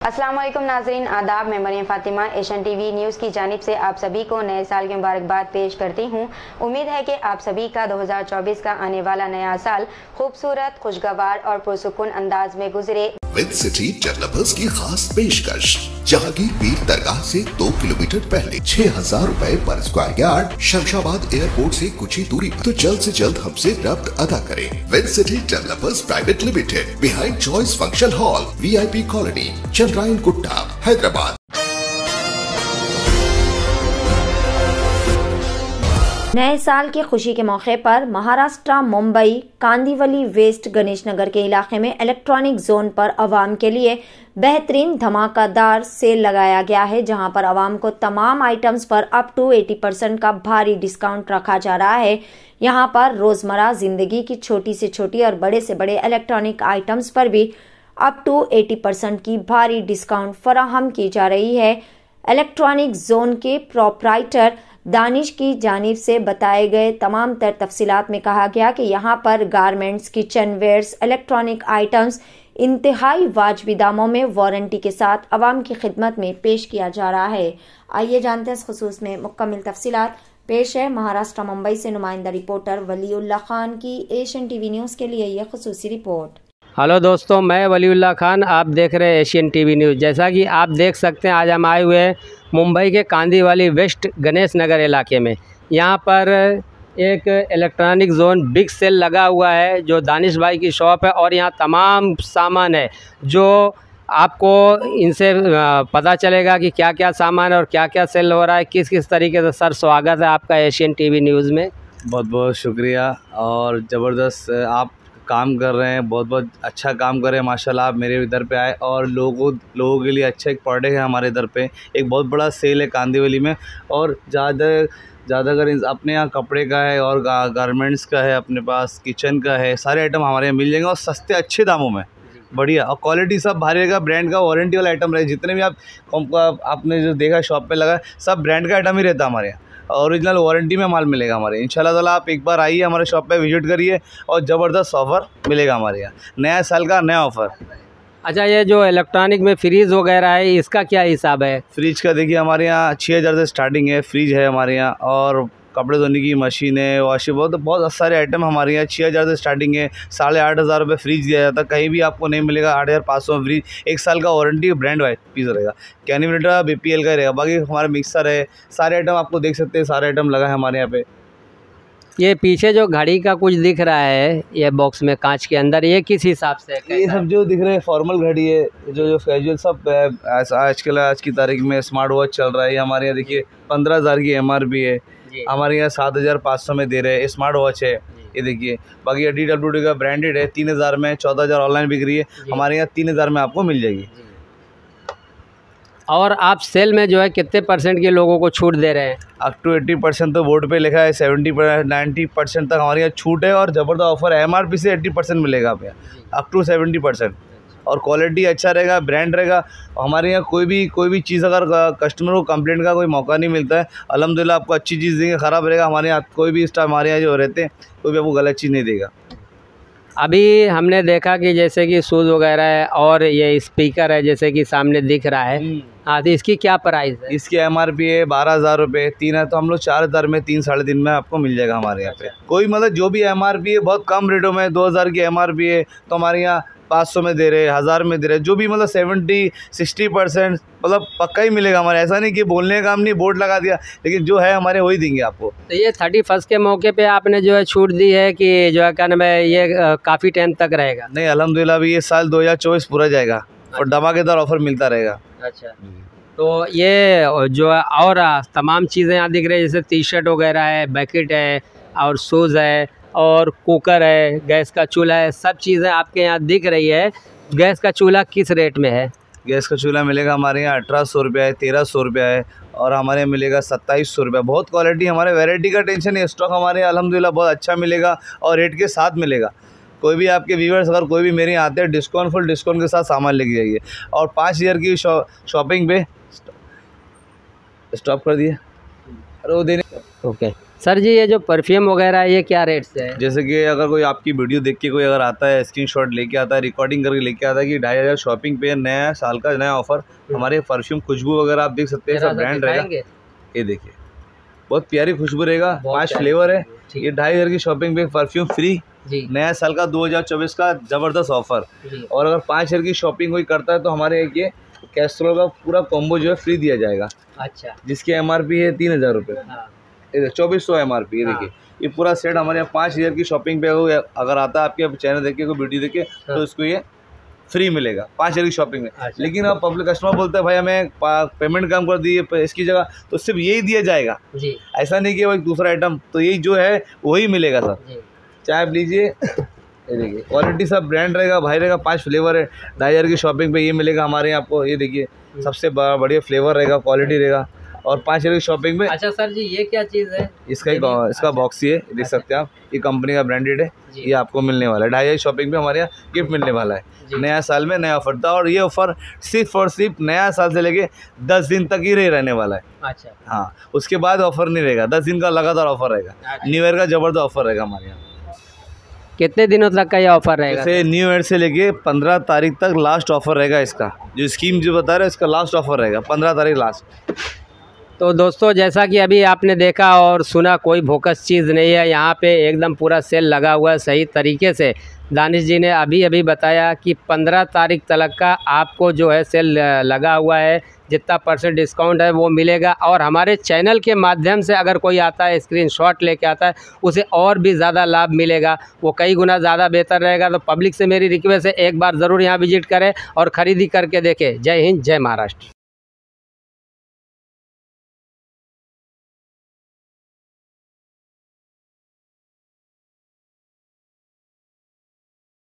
अस्सलाम वालेकुम नाज़रीन, आदाब। मैं Mariyam Fatima Asian TV news की जानिब से आप सभी को नए साल की मुबारकबाद पेश करती हूँ। उम्मीद है कि आप सभी का 2024 का आने वाला नया साल खूबसूरत, खुशगवार और पुरसुकून अंदाज में गुजरे। विद सिटी डेवलपर्स की खास पेशकश, जहांगीर पीर दरगाह से 2 किलोमीटर पहले 6,000 रुपए पर स्क्वायर यार्ड, शमशाबाद एयरपोर्ट से कुछ ही दूरी पर। तो जल्द से जल्द हमसे रब्त अदा करें। With city developers private limited, behind choice function hall, VIP colony, Chandrayangutta, Hyderabad. नए साल की खुशी के मौके पर महाराष्ट्र मुंबई कांदिवली वेस्ट गणेश नगर के इलाके में इलेक्ट्रॉनिक जोन पर आवाम के लिए बेहतरीन धमाकेदार सेल लगाया गया है, जहां पर आवाम को तमाम आइटम्स पर अप टू 80% का भारी डिस्काउंट रखा जा रहा है। यहां पर रोजमर्रा जिंदगी की छोटी से छोटी और बड़े से बड़े इलेक्ट्रॉनिक आइटम्स पर भी अप टू 80% की भारी डिस्काउंट फराहम की जा रही है। इलेक्ट्रॉनिक जोन के प्रोपराइटर दानिश की जानिब से बताए गए तमाम तर तफसीलात में कहा गया कि यहाँ पर garments, kitchen wares, electronic items इंतहाई वाजबी दामों में वारंटी के साथ आवाम की खिदमत में पेश किया जा रहा है। आइए जानते हैं इस खुसूस में मुकम्मल तफसीलात। पेश है महाराष्ट्र मुंबई से नुमाइंदा रिपोर्टर वलीउल्लाह खान की एशियन टीवी न्यूज़ के लिए यह खुसूसी रिपोर्ट। हेलो दोस्तों, मैं वलीउल्लाह खान, आप देख रहे हैं एशियन टीवी न्यूज़। जैसा कि आप देख सकते हैं, आज हम आए हुए हैं मुंबई के कांदिवली वेस्ट गणेश नगर इलाके में। यहाँ पर एक इलेक्ट्रॉनिक जोन बिग सेल लगा हुआ है जो दानिश भाई की शॉप है, और यहाँ तमाम सामान है जो आपको इनसे पता चलेगा कि क्या क्या सामान है और क्या क्या सेल हो रहा है, किस किस तरीके से। सर, स्वागत है आपका एशियन टीवी न्यूज़ में। बहुत बहुत शुक्रिया, और ज़बरदस्त आप काम कर रहे हैं, बहुत बहुत अच्छा काम कर रहे हैं माशाल्लाह। आप मेरे इधर पे आए और लोगों के लिए अच्छा एक प्रोडक्ट है हमारे इधर पे। एक बहुत बड़ा सेल है कांदिवली में, और ज़्यादातर अपने यहाँ कपड़े का है और गारमेंट्स का है, अपने पास किचन का है, सारे आइटम हमारे यहाँ मिल जाएंगे और सस्ते अच्छे दामों में, बढ़िया। और क्वालिटी सब भारी रहेगा, ब्रांड का वारंटी वाला आइटम रहे। जितने भी आपने जो देखा शॉप पे लगा, सब ब्रांड का आइटम ही रहता है हमारे यहाँ, ओरिजिनल वारंटी में माल मिलेगा हमारे। इंशाल्लाह ताला आप एक बार आइए हमारे शॉप पे, विजिट करिए और ज़बरदस्त ऑफ़र मिलेगा हमारे यहाँ। नया साल का नया ऑफ़र। अच्छा, ये जो इलेक्ट्रॉनिक में फ्रीज वगैरह है, इसका क्या हिसाब है? फ्रिज का देखिए, हमारे यहाँ 6,000 से स्टार्टिंग है फ्रिज है हमारे यहाँ, और कपड़े धोने की मशीन है, वॉशिंग, बहुत सारे आइटम हमारे यहाँ 6,000 से स्टार्टिंग है। 8,500 रुपये फ्रिज दिया जाता है, कहीं भी आपको नहीं मिलेगा। 8,500 फ्रिज, 1 साल का वारंटी, ब्रांड वाइज पीस रहेगा, कैनिमिनेटर BPL का रहेगा। बाकी हमारा मिक्सर है, सारे आइटम आपको देख सकते हैं, सारे आइटम लगा है हमारे यहाँ पे। ये पीछे जो घड़ी का कुछ दिख रहा है ये बॉक्स में कांच के अंदर, ये किस हिसाब से? ये सब जो दिख रहे हैं फॉर्मल घड़ी है, जो कैजुअल सब आज की तारीख में स्मार्ट वॉच चल रहा है। हमारे यहाँ देखिए 15,000 की MRP है, हमारे यहाँ 7,500 में दे रहे हैं। स्मार्ट वॉच है ये देखिए। बाकी DWD का ब्रांडेड है, 3,000 में, 14,000 ऑनलाइन बिक रही है, हमारे यहाँ 3,000 में आपको मिल जाएगी। और आप सेल में जो है कितने % के लोगों को छूट दे रहे हैं? अप टू 80% तो बोर्ड पे लिखा है, 70-90% तक हमारे यहाँ छूट है, और ज़बरदस्त ऑफर है। MRP से 80% मिलेगा आप यहाँ, अप टू 70%। और क्वालिटी अच्छा रहेगा, ब्रांड रहेगा। हमारे यहाँ कोई भी चीज़ अगर कस्टमर को कंप्लेंट का कोई मौका नहीं मिलता है। अल्हम्दुलिल्लाह आपको अच्छी चीज़ देंगे, ख़राब रहेगा। हमारे यहाँ कोई भी स्टाफ हमारे यहाँ जो रहते हैं, कोई भी आपको गलत चीज़ नहीं देगा। अभी हमने देखा कि जैसे कि शूज़ वगैरह है, और ये स्पीकर है जैसे कि सामने दिख रहा है। हाँ, तो इसकी क्या प्राइस है? इसकी MRP है 12,000 रुपये। 3 है तो हम लोग 4,000 में 3 साढ़े 3 में आपको मिल जाएगा हमारे यहाँ पे। कोई मतलब जो भी MRP है बहुत कम रेटों में, 2,000 की MRP है तो हमारे यहाँ 500 में दे रहे, 1,000 में दे रहे। जो भी मतलब 70-60% मतलब पक्का ही मिलेगा हमारे। ऐसा नहीं कि बोलने का काम नहीं, बोर्ड लगा दिया, लेकिन जो है हमारे वही देंगे आपको। तो ये 31 के मौके पे आपने जो है छूट दी है कि जो है क्या नाम है, ये काफ़ी टाइम तक रहेगा? नहीं, अल्हम्दुलिल्लाह अभी ये साल 2024 पूरा जाएगा और धमाकेदार ऑफर मिलता रहेगा। अच्छा, तो ये जो है और तमाम चीज़ें यहाँ दिख रही है, जैसे टी-शर्ट वगैरह है, बैकेट है, और शूज़ है, और कुकर है, गैस का चूल्हा है, सब चीज़ें आपके यहाँ दिख रही है। गैस का चूल्हा किस रेट में है? गैस का चूल्हा मिलेगा हमारे यहाँ 1,800 रुपया है, 1,300 रुपया है, और हमारे यहाँ मिलेगा 2,700 रुपया। बहुत क्वालिटी, हमारे वैरायटी का टेंशन है। स्टॉक हमारे यहाँ अल्हम्दुलिल्लाह बहुत अच्छा मिलेगा और रेट के साथ मिलेगा। कोई भी आपके व्यूअर्स अगर कोई भी मेरे यहाँ आते हैं, फुल डिस्काउंट के साथ सामान लेके जाइए। और 5,000 की शॉपिंग पे स्टॉप कर दिए। अरे वो देने। ओके सर जी ये जो परफ्यूम वगैरह है ये क्या रेट से है? जैसे कि अगर कोई आपकी वीडियो देख के कोई अगर आता है, स्क्रीनशॉट लेके आता है, रिकॉर्डिंग करके लेके आता है कि 2500 शॉपिंग पे नया साल का नया ऑफर, हमारे परफ्यूम खुशबू वगैरह आप देख सकते हैं, सब ब्रांड रहेगा। ये देखिए बहुत प्यारी खुशबू रहेगा, 5 फ्लेवर है। ये 2500 की शॉपिंग पे परफ्यूम फ्री, नया साल का 2024 का ज़बरदस्त ऑफर। और अगर 5000 की शॉपिंग कोई करता है तो हमारे एक ये कैस्ट्रोल का पूरा कॉम्बो जो है फ्री दिया जाएगा। अच्छा, जिसकी MRP है 3000 रुपये, 2400 MRP। ये देखिए ये पूरा सेट हमारे यहाँ 5000 की शॉपिंग पे अगर आता है आपके चैनल देख के, कोई वीडियो देख के, तो इसको ये फ्री मिलेगा 5000 की शॉपिंग में। लेकिन अब पब्लिक कस्टमर बोलते हैं भाई हमें पेमेंट कम कर दिए इसकी जगह, तो सिर्फ यही दिया जाएगा जी। ऐसा नहीं कि वो एक दूसरा आइटम, तो यही जो है वही मिलेगा सर। चाहे आप लीजिए, ये देखिए क्वालिटी सब ब्रांड रहेगा, भाई रहेगा, 5 फ्लेवर है। 2500 की शॉपिंग पे ये मिलेगा हमारे यहाँ आपको। ये देखिए सबसे बढ़िया फ्लेवर रहेगा, क्वालिटी रहेगा, और 5000 की शॉपिंग में। अच्छा सर जी ये क्या चीज़ है? इसका बॉक्स ही है, देख सकते हैं आप, ये कंपनी का ब्रांडेड है, ये आपको मिलने वाला है। 2500 शॉपिंग पे हमारे यहाँ गिफ्ट मिलने वाला है, नया साल में नया ऑफर था। और ये ऑफर सिर्फ और सिर्फ नया साल से लेके 10 दिन तक ही रहने वाला है। अच्छा, हाँ, उसके बाद ऑफर नहीं रहेगा, 10 दिन का लगातार ऑफर रहेगा। न्यू ईयर का जबरदस्त ऑफर रहेगा हमारे यहाँ। कितने दिनों तक का ये ऑफर रहेगा? जैसे न्यू ईयर से लेके 15 तारीख तक लास्ट ऑफर रहेगा इसका। जो स्कीम जो बता रहे हैं इसका लास्ट ऑफर रहेगा 15 तारीख लास्ट। तो दोस्तों जैसा कि अभी आपने देखा और सुना, कोई भोकस चीज़ नहीं है, यहाँ पे एकदम पूरा सेल लगा हुआ है सही तरीके से। दानिश जी ने अभी बताया कि 15 तारीख तक का आपको जो है सेल लगा हुआ है, जितना % डिस्काउंट है वो मिलेगा। और हमारे चैनल के माध्यम से अगर कोई आता है, स्क्रीनशॉट लेके आता है, उसे और भी ज़्यादा लाभ मिलेगा, वो कई गुना ज़्यादा बेहतर रहेगा। तो पब्लिक से मेरी रिक्वेस्ट है एक बार ज़रूर यहाँ विजिट करें और ख़रीदी करके देखें। जय हिंद, जय महाराष्ट्र।